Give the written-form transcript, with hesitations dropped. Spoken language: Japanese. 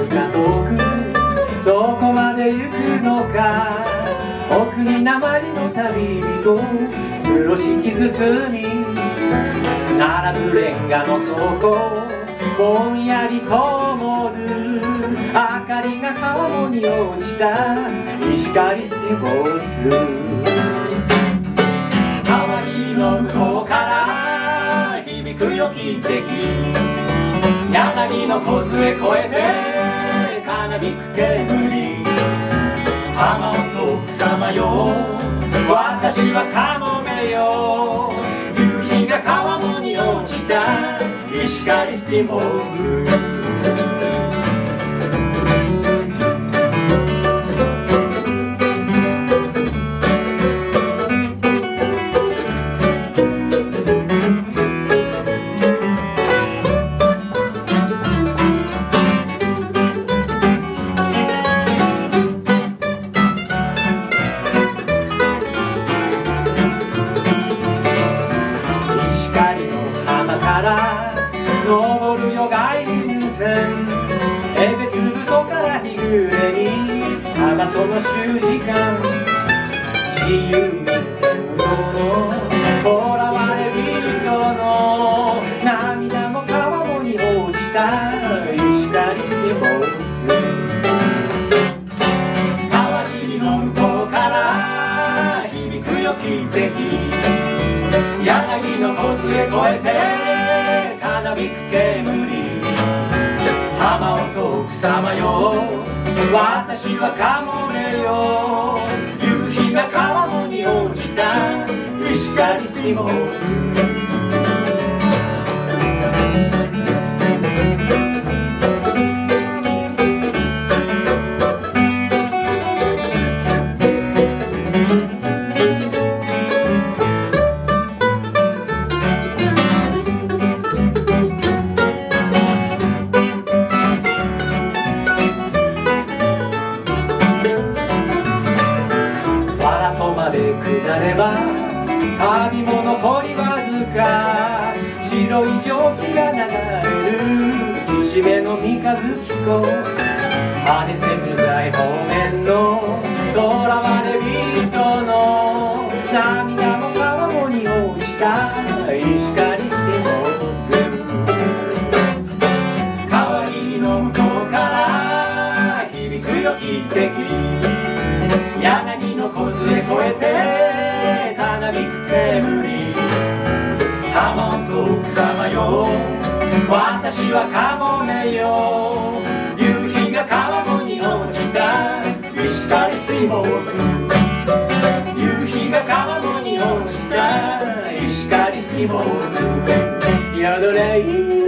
るか遠くどこまで行くのか。奥に鉛の旅人風呂敷包に並ぶレンガの倉庫ぼんやり灯る明かりが川面に落ちた石狩スティンボール。川霧の向こうから響くよ汽笛。柳の梢越えてかなびく煙。浜音草間よ私はカモメよ。夕日が川面に落ちた石狩スティンボール。登るよ外輪船江別太から日暮れにカバトの習字館。自由民天皇の囚われ人の涙も川面に落ちた石狩スティンボール。川霧の向こうから響くよ汽笛。柳の梢越えてかなびく煙。浜音草間よ私はカモメよ。夕日が川面に落ちた石狩スティンボール。まで下れば旅も残りわずか。白い蒸気が流れる岸辺の三日月湖。晴れて無罪方面の囚われ人の涙も川面に落ちた石狩スティンボール。川霧の向こうから響くよ汽笛。柳の梢越えてたなびく煙。浜音草間よ私はカモメよ。夕日が川面に落ちた石狩スティンボール。夕日が川面に落ちた石狩スティンボール。宿れ